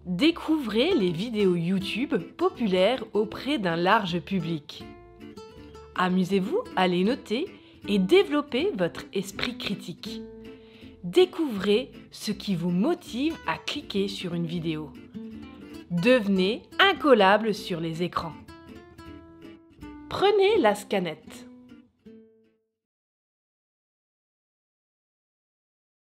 Découvrez les vidéos YouTube populaires auprès d'un large public. Amusez-vous à les noter et développez votre esprit critique. Découvrez ce qui vous motive à cliquer sur une vidéo. Devenez incollable sur les écrans. Prenez la scanette.